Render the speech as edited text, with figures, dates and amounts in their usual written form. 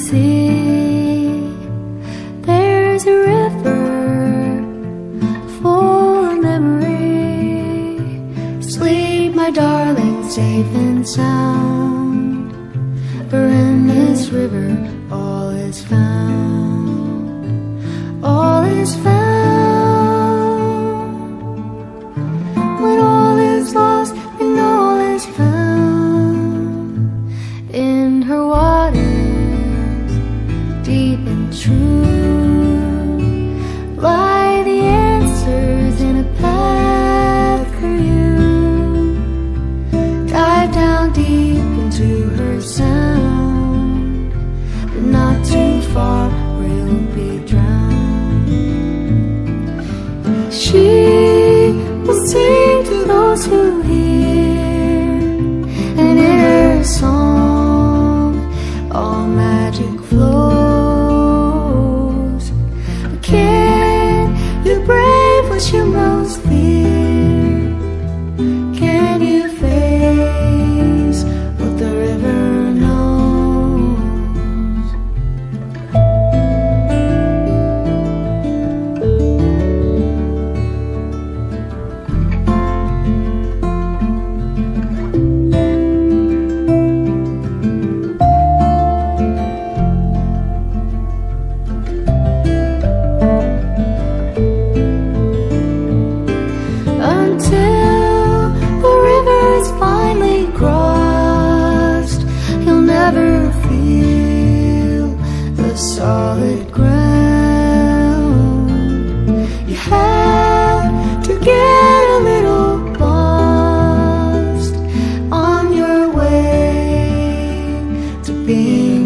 see there's a river full of memory. Sleep, my darling, safe and sound, for in this river all is found. All is found. When all is lost and all is found, in her waters, deep and true, lie the answers in a path for you. Dive down deep into her sound, but not too far or you'll be drowned. She will sing to those who hear, and in her song all magic flows. But can you brave what you most fear? Can you face what the river knows? Until the river's finally crossed, you'll never feel the solid ground. You have to get a little lost on your way to being